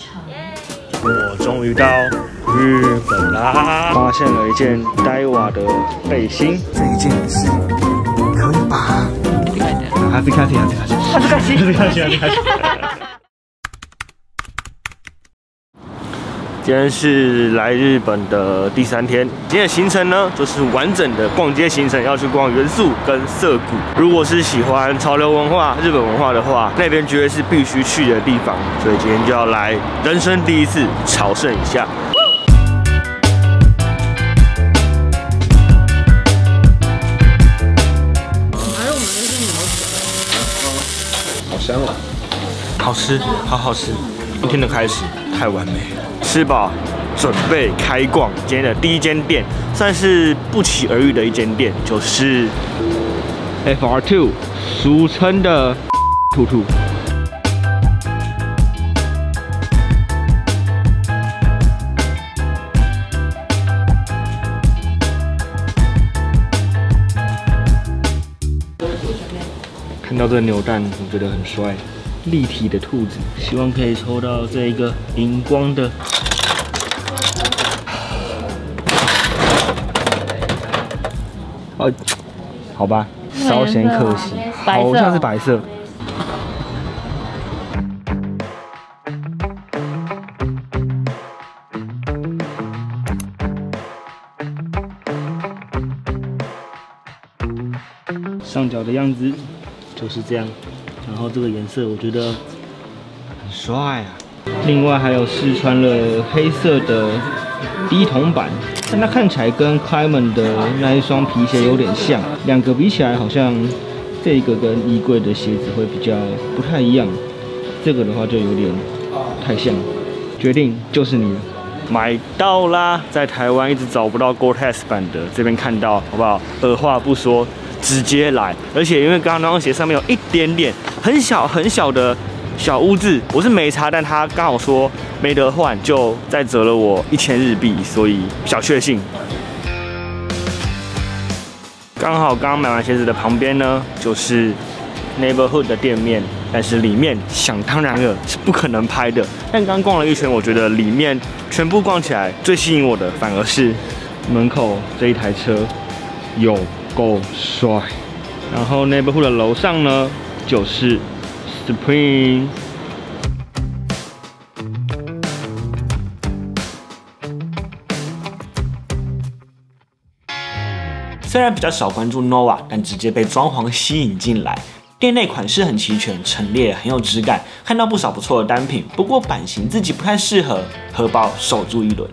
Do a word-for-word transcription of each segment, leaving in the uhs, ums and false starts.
我终于到日本啦！发现了一件呆瓦的背心，这一件也是，可以吧？还是开心，还是开心，还是开心，还是开心，还是开心。今天是来日本的第三天，今天的行程呢，就是完整的逛街行程，要去逛元素跟涩谷。如果是喜欢潮流文化、日本文化的话，那边绝对是必须去的地方。所以今天就要来人生第一次朝圣一下。还有我们那是牛舌，好香哦，好吃，好好吃。今天的开始太完美了。吃饱，准备开逛。今天的第一间店，算是不期而遇的一间店，就是 F R 二， 俗称的兔兔。看到这个扭蛋，我觉得很帅。立体的兔子，希望可以抽到这一个荧光的。哦，好吧，稍显可惜，好像是白色。上脚的样子就是这样。然后这个颜色我觉得很帅啊！另外还有试穿了黑色的低筒版，但它看起来跟 Climate 的那一双皮鞋有点像，两个比起来好像这个跟衣柜的鞋子会比较不太一样，这个的话就有点太像。决定就是你了，买到啦！在台湾一直找不到 Gore-Tex 版的，这边看到好不好？二话不说。直接来，而且因为刚刚那双鞋上面有一点点很小很小的小污渍，我是没擦，但他刚好说没得换，就再折了我一千日币，所以小确幸。刚好刚买完鞋子的旁边呢，就是 Neighborhood 的店面，但是里面想当然了是不可能拍的。但刚逛了一圈，我觉得里面全部逛起来最吸引我的，反而是门口这一台车有。够帅，然后 Neighborhood 的楼上呢就是 Supreme。虽然比较少关注 Nova， 但直接被装潢吸引进来。店内款式很齐全，陈列很有质感，看到不少不错的单品。不过版型自己不太适合，荷包守住一轮。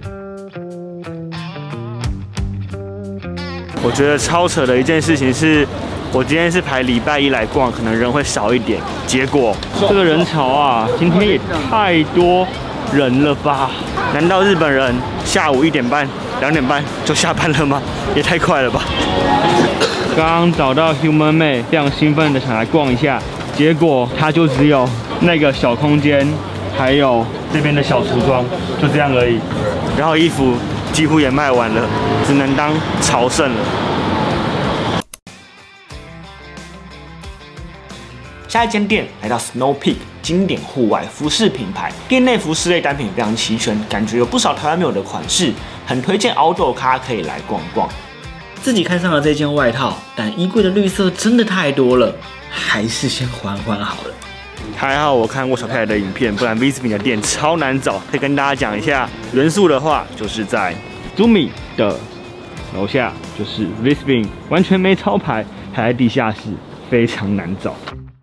我觉得超扯的一件事情是，我今天是排礼拜一来逛，可能人会少一点。结果这个人潮啊，今天也太多人了吧？难道日本人下午一点半、两点半就下班了吗？也太快了吧！刚刚找到 Human Made， 非常兴奋的想来逛一下，结果它就只有那个小空间，还有这边的小橱窗，就这样而已。然后衣服几乎也卖完了，只能当朝圣了。下一间店来到 Snow Peak， 经典户外服饰品牌，店内服饰类单品非常齐全，感觉有不少台湾没有的款式，很推荐 outdoor 咖可以来逛逛。自己看上了这件外套，但衣柜的绿色真的太多了，还是先缓缓好了。还好我看过小太太的影片，不然 Visby 的店超难找。可以跟大家讲一下，元素的话就是在 Zumi 的楼下，就是 Visby， 完全没招牌，还在地下室，非常难找。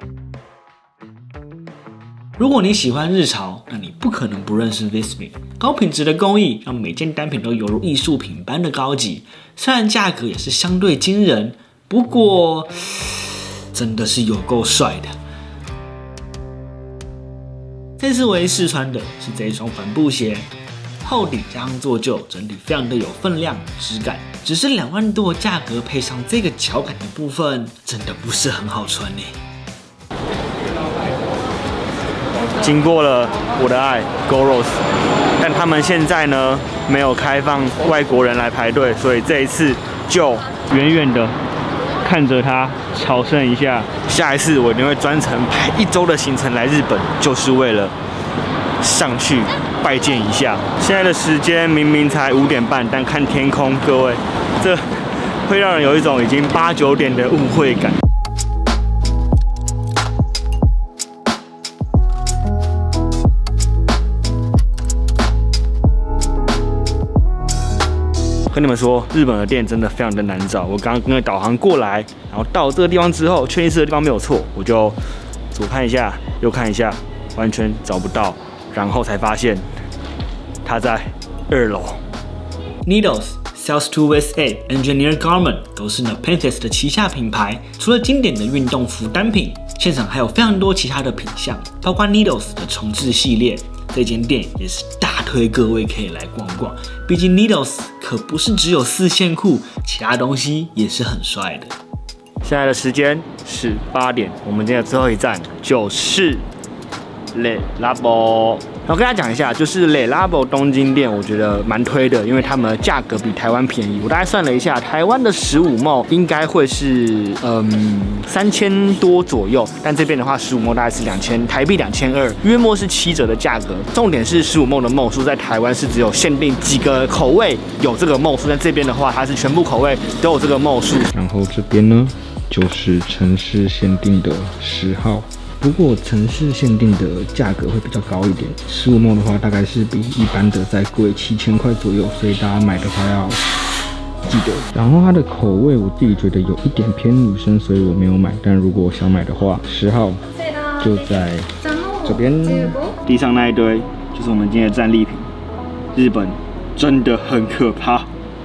如果你喜欢日潮，那你不可能不认识 Visby。高品质的工艺让每件单品都犹如艺术品般的高级，虽然价格也是相对惊人，不过真的是有够帅的。这次唯一试穿的是这一双帆布鞋，厚底加上做旧，整体非常的有分量、质感。只是两万多的价格配上这个脚感的部分，真的不是很好穿呢。经过了我的爱 Goros， 但他们现在呢没有开放外国人来排队，所以这一次就远远的看着它朝圣一下。下一次我一定会专程排一周的行程来日本，就是为了上去拜见一下。现在的时间明明才五点半，但看天空，各位，这会让人有一种已经八九点的误会感。跟你们说，日本的店真的非常的难找。我刚刚跟着导航过来，然后到这个地方之后，确定这个地方没有错，我就左看一下，右看一下，完全找不到，然后才发现它在二楼。Needles、Cells two S A、Engineer Garment 都是 Nepenthes 的旗下品牌。除了经典的运动服单品，现场还有非常多其他的品项，包括 Needles 的重置系列。这间店也是大推各位可以来逛逛，毕竟 Needles 可不是只有四线裤，其他东西也是很帅的。现在的时间是八点，我们今天的最后一站就是Le Labo。然后跟大家讲一下，就是 Le Labo 东京店，我觉得蛮推的，因为他们的价格比台湾便宜。我大概算了一下，台湾的十五帽应该会是嗯三千多左右，但这边的话十五帽大概是两千台币两千二，约莫是七折的价格。重点是十五帽的帽数在台湾是只有限定几个口味有这个帽数，但这边的话它是全部口味都有这个帽数。然后这边呢就是城市限定的十号。不过城市限定的价格会比较高一点，十五帽的话大概是比一般的再贵七千块左右，所以大家买的话要记得。然后它的口味我自己觉得有一点偏女生，所以我没有买。但如果想买的话，十号就在这边。地上那一堆就是我们今天的战利品。日本真的很可怕。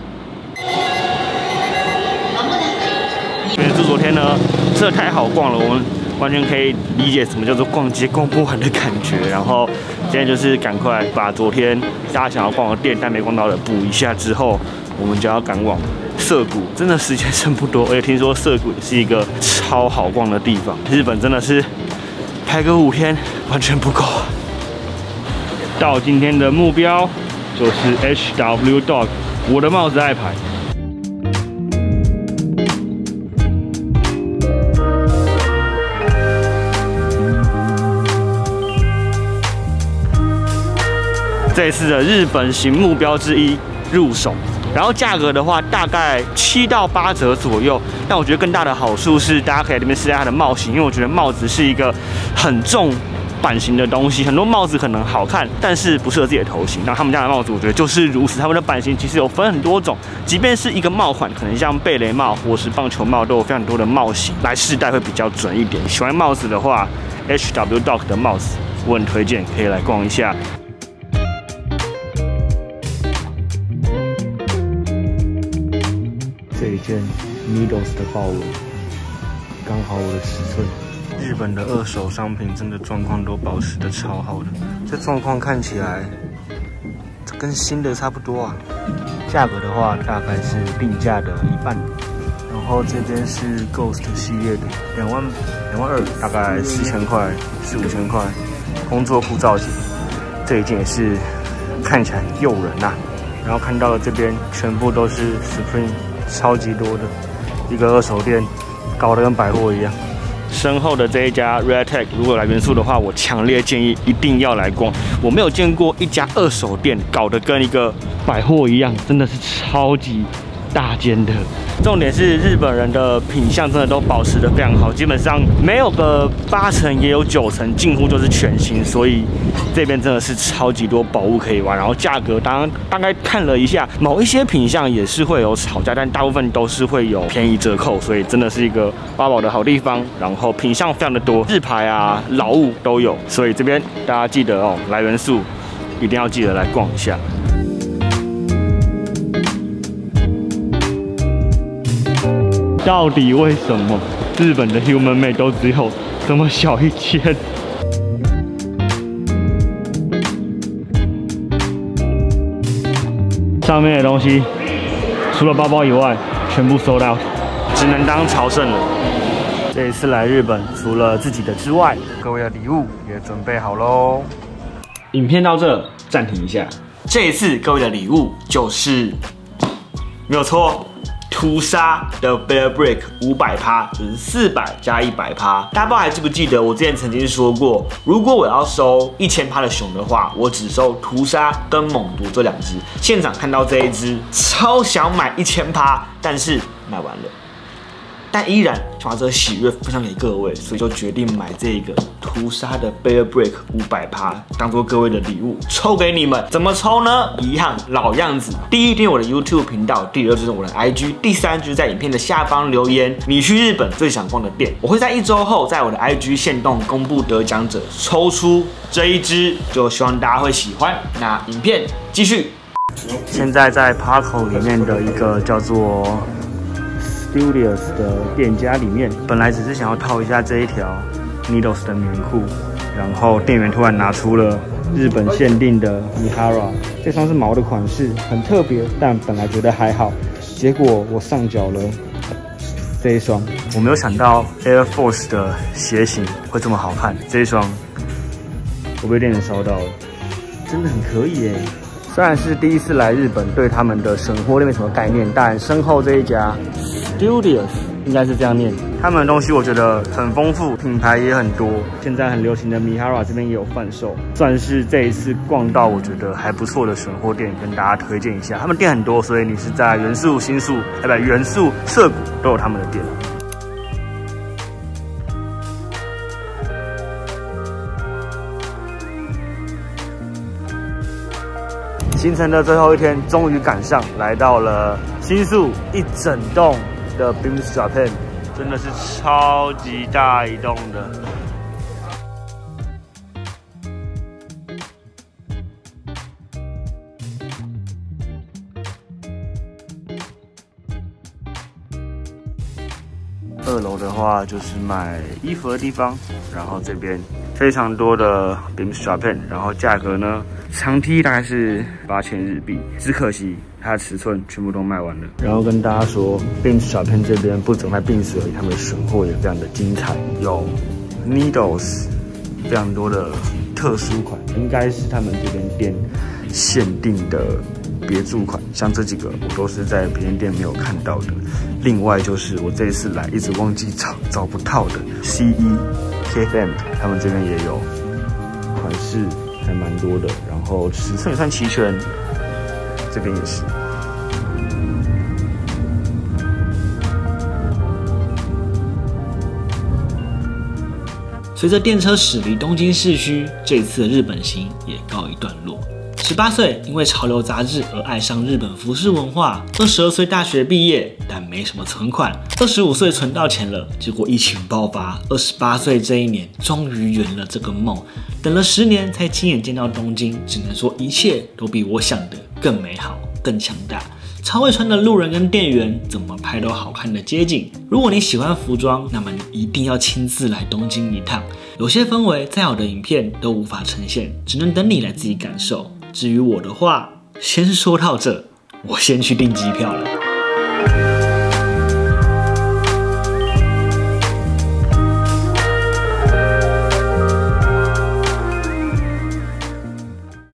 因为这昨天呢，真的太好逛了，我们完全可以理解什么叫做逛街逛不完的感觉。然后现在就是赶快把昨天大家想要逛的店但没逛到的补一下之后，我们就要赶往涩谷。真的时间剩不多，而且听说涩谷也是一个超好逛的地方。日本真的是排个五天完全不够。到今天的目标就是 H W Dog， 我的帽子爱牌。这次的日本行目标之一入手，然后价格的话大概七到八折左右。但我觉得更大的好处是，大家可以在这边试一下它的帽型，因为我觉得帽子是一个很重版型的东西，很多帽子可能好看，但是不适合自己的头型。那他们家的帽子，我觉得就是如此。他们的版型其实有分很多种，即便是一个帽款，可能像贝雷帽或是棒球帽，都有非常多的帽型来试戴会比较准一点。喜欢帽子的话 ，H W Dog 的帽子我很推荐，可以来逛一下。这一件 Needles 的豹纹，刚好我的尺寸。日本的二手商品真的状况都保持的超好的，这状况看起来这跟新的差不多啊。价格的话大概是定价的一半。然后这边是 Ghost 系列的，两万两万二，大概四千块四五千块。工作裤造型，这一件也是看起来很诱人呐、啊。然后看到了这边全部都是 Supreme。超级多的一个二手店，搞得跟百货一样。身后的这一家 Red Tech， 如果来元素的话，我强烈建议一定要来逛。我没有见过一家二手店搞得跟一个百货一样，真的是超级大间的。重点是日本人的品相真的都保持得非常好，基本上没有个八成也有九成，近乎就是全新。所以这边真的是超级多宝物可以玩。然后价格当然大概看了一下，某一些品相也是会有吵架，但大部分都是会有便宜折扣，所以真的是一个挖宝的好地方。然后品相非常的多，日牌啊、老物都有，所以这边大家记得哦，来元素一定要记得来逛一下。到底为什么日本的 Human Made 都只有这么小一间？上面的东西除了包包以外，全部sold out，只能当朝圣了。这一次来日本，除了自己的之外，各位的礼物也准备好喽。影片到这，暂停一下。这一次各位的礼物就是没有错。 屠杀的 Bear Brick 五百趴，就是四百加一百趴。大家不知道还记不记得我之前曾经说过，如果我要收一千趴的熊的话，我只收屠杀跟猛毒这两只。现场看到这一只，超想买一千趴，但是卖完了。但依然想把这个喜悦分享给各位，所以就决定买这个屠杀的 Bear Brick 五百趴，当做各位的礼物抽给你们。怎么抽呢？一样老样子。第一，订阅我的 YouTube 频道；第二，就是我的 I G； 第三，就是在影片的下方留言你去日本最想逛的店。我会在一周后在我的 I G 限动公布得奖者，抽出这一支，就希望大家会喜欢。那影片继续。现在在 Parco 里面的一个叫做Studios 的店家里面，本来只是想要套一下这一条 Needles 的棉裤，然后店员突然拿出了日本限定的 Mihara， 这双是毛的款式，很特别，但本来觉得还好，结果我上脚了这一双，我没有想到 Air Force 的鞋型会这么好看，这一双我被店员烧到了，真的很可以耶。虽然是第一次来日本，对他们的神货店没什么概念，但身后这一家 Studios 应该是这样念。他们的东西我觉得很丰富，品牌也很多。现在很流行的 Mihara 这边也有贩售，算是这一次逛到我觉得还不错的神货店，跟大家推荐一下。他们店很多，所以你是在元素、新宿，哎不，元素、涩谷都有他们的店。行程的最后一天，终于赶上，来到了新宿一整栋的 Beams Japan， 真的是超级大一栋的。二楼的话就是买衣服的地方，然后这边非常多的 Beams Japan， 然后价格呢，长 T 大概是八千日币，只可惜它的尺寸全部都卖完了。然后跟大家说 ，Beams Japan 这边不只卖 Beams 而已，他们的神货也非常的精彩，有 Needles 非常多的特殊款，应该是他们这边店限定的别注款，像这几个我都是在别间店没有看到的。另外就是我这一次来一直忘记找找不到的 C E K F M， 他们这边也有款式，还蛮多的，然后尺寸也算齐全，这边也是。随着电车驶离东京市区，这次的日本行也告一段落。十八岁因为潮流杂志而爱上日本服饰文化，二十二岁大学毕业，但没什么存款。二十五岁存到钱了，结果疫情爆发。二十八岁这一年，终于圆了这个梦。等了十年才亲眼见到东京，只能说一切都比我想的更美好、更强大。超会穿的路人跟店员怎么拍都好看的街景。如果你喜欢服装，那么你一定要亲自来东京一趟。有些氛围再好的影片都无法呈现，只能等你来自己感受。至于我的话，先说到这，我先去订机票了。